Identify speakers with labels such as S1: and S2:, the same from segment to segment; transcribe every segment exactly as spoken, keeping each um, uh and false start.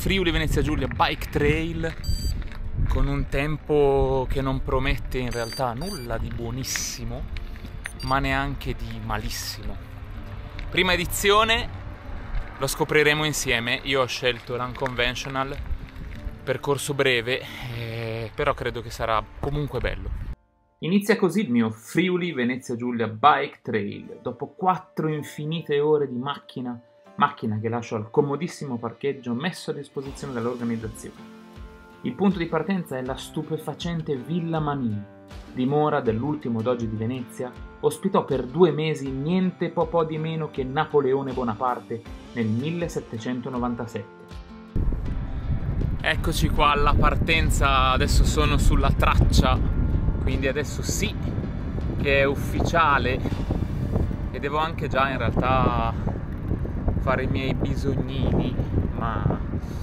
S1: Friuli Venezia Giulia Bike Trail con un tempo che non promette in realtà nulla di buonissimo, ma neanche di malissimo. Prima edizione, lo scopriremo insieme. Io ho scelto l'Unconventional, percorso breve, eh, però credo che sarà comunque bello. Inizia così il mio Friuli Venezia Giulia Bike Trail, dopo quattro infinite ore di macchina, macchina che lascio al comodissimo parcheggio messo a disposizione dall'organizzazione. Il punto di partenza è la stupefacente Villa Manin, dimora dell'ultimo doge di Venezia, ospitò per due mesi niente po' po' di meno che Napoleone Bonaparte nel millesettecentonovantasette. Eccoci qua alla partenza, adesso sono sulla traccia, quindi adesso sì che è ufficiale e devo anche già in realtà fare i miei bisognini, ma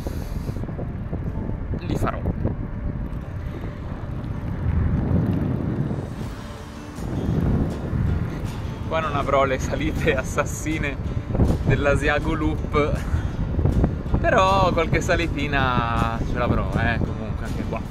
S1: li farò. Qua non avrò le salite assassine dell'Asiago Loop, però qualche salitina ce l'avrò, eh, comunque anche qua.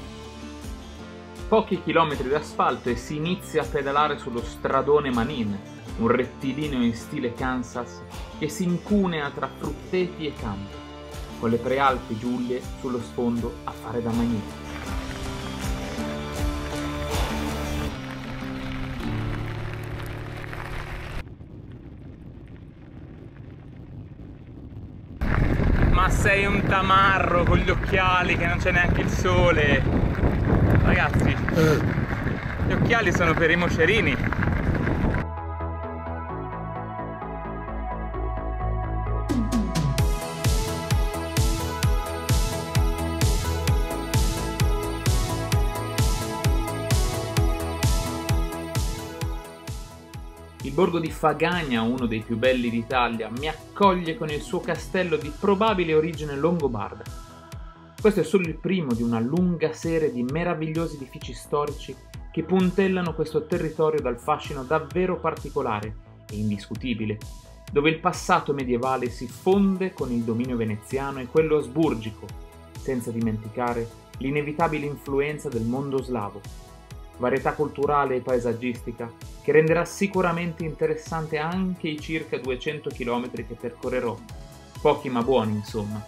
S1: Pochi chilometri di asfalto e si inizia a pedalare sullo stradone Manin, un rettilineo in stile Kansas che si incunea tra frutteti e campi, con le prealpi Giulie sullo sfondo a fare da magnete. Ma sei un tamarro con gli occhiali che non c'è neanche il sole. Ragazzi, gli occhiali sono per i moscerini. Il borgo di Fagagna, uno dei più belli d'Italia, mi accoglie con il suo castello di probabile origine longobarda. Questo è solo il primo di una lunga serie di meravigliosi edifici storici che puntellano questo territorio dal fascino davvero particolare e indiscutibile, dove il passato medievale si fonde con il dominio veneziano e quello asburgico, senza dimenticare l'inevitabile influenza del mondo slavo, varietà culturale e paesaggistica che renderà sicuramente interessante anche i circa duecento chilometri che percorrerò, pochi ma buoni insomma.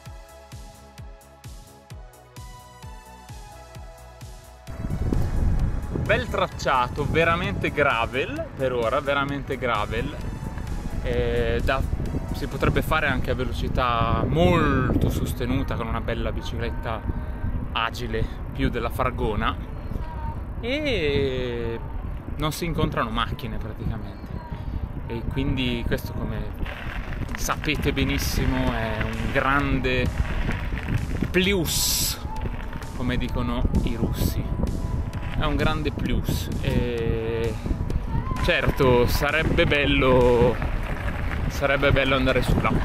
S1: Bel tracciato, veramente gravel per ora, veramente gravel, e da, si potrebbe fare anche a velocità molto sostenuta con una bella bicicletta agile, più della Fargona, e non si incontrano macchine praticamente, e quindi questo, come sapete benissimo, è un grande plus, come dicono i russi. È un grande plus e certo sarebbe bello sarebbe bello andare su là,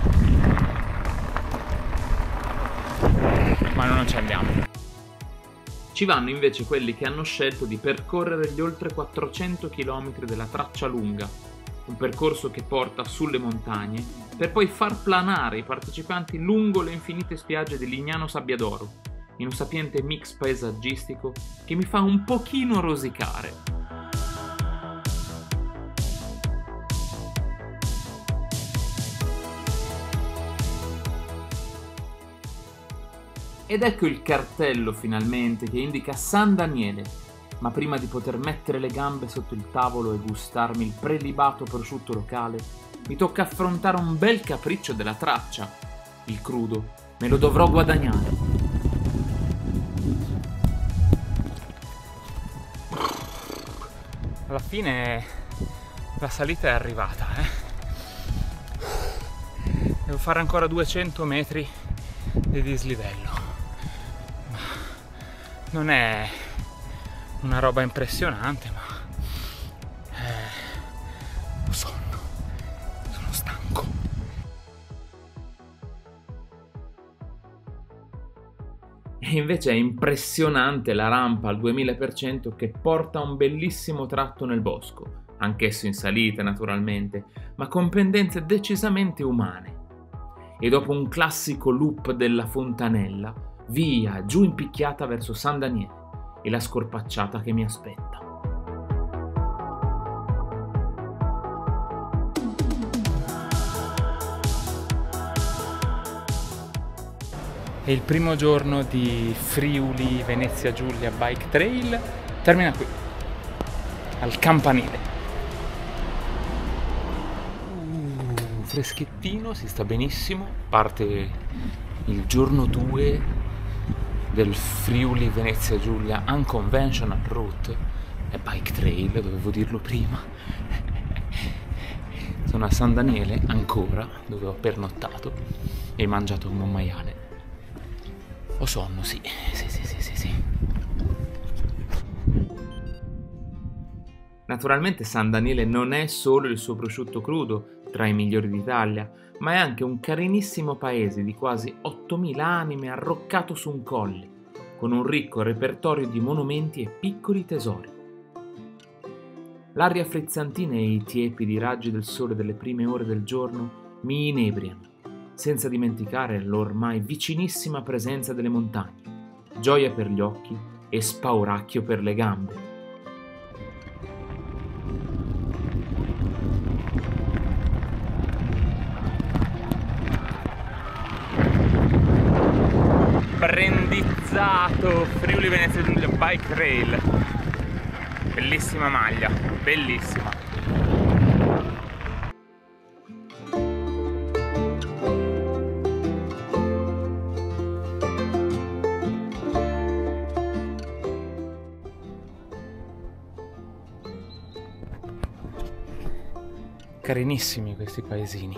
S1: ma non ci andiamo. Ci vanno invece quelli che hanno scelto di percorrere gli oltre quattrocento chilometri della traccia lunga, un percorso che porta sulle montagne per poi far planare i partecipanti lungo le infinite spiagge di Lignano Sabbiadoro, in un sapiente mix paesaggistico che mi fa un pochino rosicare. Ed ecco il cartello finalmente che indica San Daniele, ma prima di poter mettere le gambe sotto il tavolo e gustarmi il prelibato prosciutto locale, mi tocca affrontare un bel capriccio della traccia. Il crudo me lo dovrò guadagnare. Alla fine la salita è arrivata, eh? Devo fare ancora duecento metri di dislivello. Ma non è una roba impressionante, ma eh, ho sonno, sono stanco. E invece è impressionante la rampa al duemila per cento che porta a un bellissimo tratto nel bosco, anch'esso in salita naturalmente, ma con pendenze decisamente umane.
S2: e dopo un classico loop della fontanella, via, giù in picchiata verso San Daniele e la scorpacciata che mi aspetta.
S1: E il primo giorno di Friuli Venezia Giulia Bike Trail termina qui, al campanile. Uh, freschettino, si sta benissimo. Parte il giorno due del Friuli Venezia Giulia Unconventional Route e Bike Trail, dovevo dirlo prima. Sono a San Daniele ancora, dove ho pernottato e mangiato un maiale. Ho sonno, sì, sì, sì, sì, sì, sì.
S2: Naturalmente San Daniele non è solo il suo prosciutto crudo, tra i migliori d'Italia, ma è anche un carinissimo paese di quasi ottomila anime arroccato su un colle, con un ricco repertorio di monumenti e piccoli tesori. L'aria frizzantina e i tiepidi raggi del sole delle prime ore del giorno mi inebriano, senza dimenticare l'ormai vicinissima presenza delle montagne, gioia per gli occhi e spauracchio per le gambe.
S1: Brandizzato Friuli Venezia Giulia Bike Trail. Bellissima maglia, bellissima. Carinissimi questi paesini.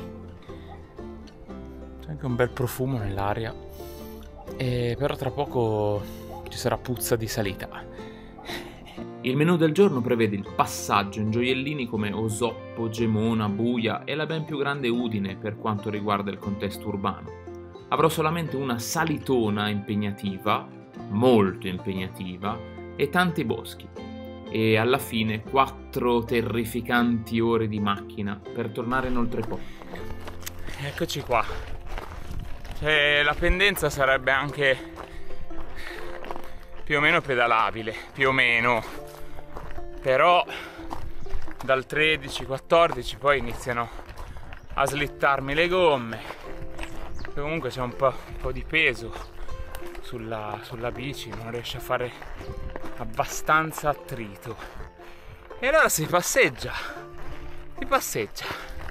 S1: C'è anche un bel profumo nell'aria. E però tra poco ci sarà puzza di salita.
S2: Il menù del giorno prevede il passaggio in gioiellini come Osoppo, Gemona, Buia e la ben più grande Udine per quanto riguarda il contesto urbano. Avrò solamente una salitona impegnativa, molto impegnativa, e tanti boschi. E alla fine quattro terrificanti ore di macchina per tornare in oltrepo.
S1: Eccoci qua. Cioè, la pendenza sarebbe anche più o meno pedalabile, più o meno. Però dal tredici quattordici poi iniziano a slittarmi le gomme. E comunque c'è un po', un po' di peso sulla, sulla bici, non riesce a fare abbastanza attrito. E allora si passeggia, si passeggia.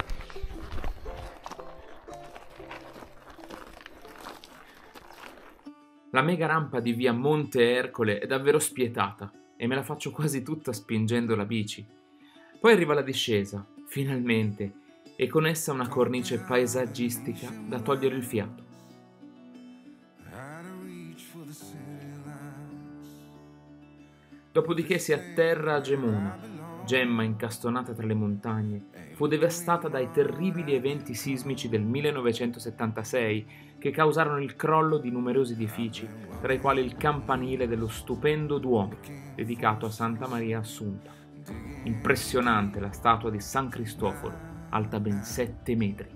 S2: La mega rampa di via Monte Ercole è davvero spietata e me la faccio quasi tutta spingendo la bici. Poi arriva la discesa, finalmente, e con essa una cornice paesaggistica da togliere il fiato. Dopodiché si atterra a Gemona, gemma incastonata tra le montagne, fu devastata dai terribili eventi sismici del millenovecentosettantasei che causarono il crollo di numerosi edifici, tra i quali il campanile dello stupendo Duomo, dedicato a Santa Maria Assunta. Impressionante la statua di San Cristoforo, alta ben sette metri.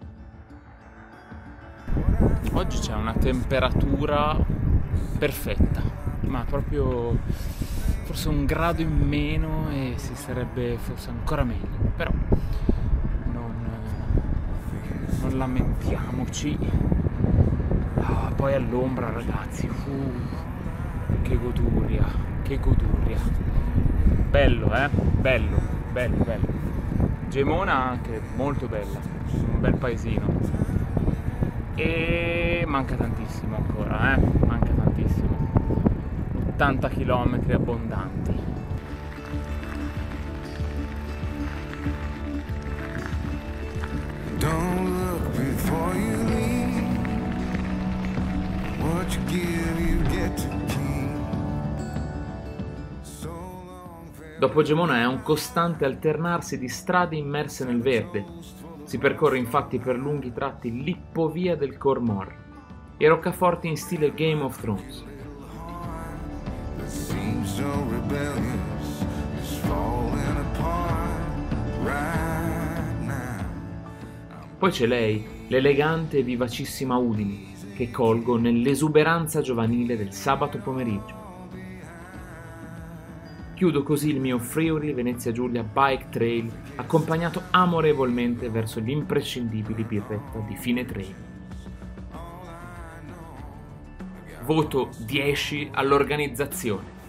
S1: Oggi c'è una temperatura perfetta, ma proprio forse un grado in meno e si sarebbe forse ancora meglio, però non, non lamentiamoci. Ah, poi all'ombra, ragazzi, uh, che goduria, che goduria. Bello, eh? Bello, bello, bello. Gemona anche molto bella, un bel paesino. E manca tantissimo ancora, eh? Manca tantissimo. ottanta chilometri abbondanti.
S3: Don't look before you leave. What you give, you get to keep. So long farewell.
S2: Dopo Gemona è un costante alternarsi di strade immerse nel verde. Si percorre infatti per lunghi tratti l'ippovia del Cormor e roccaforti in stile Game of Thrones.
S3: That seems so rebellious, is falling apart right now.
S2: Poi c'è lei, l'elegante e vivacissima Udine che colgo nell'esuberanza giovanile del sabato pomeriggio. Chiudo così il mio Friuli Venezia Giulia Bike Trail accompagnato amorevolmente verso gli imprescindibili birretta di fine trail. Voto dieci all'organizzazione.